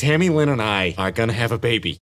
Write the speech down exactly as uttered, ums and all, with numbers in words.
Tammy Lynn and I are gonna have a baby.